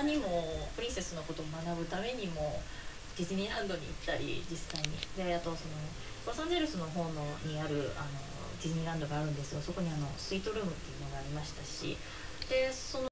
他にもプリンセスのことを学ぶためにもディズニーランドに行ったり、実際に。であとそのロサンゼルスの方のにあるディズニーランドがあるんですよ。そこにスイートルームっていうのがありましたし、でその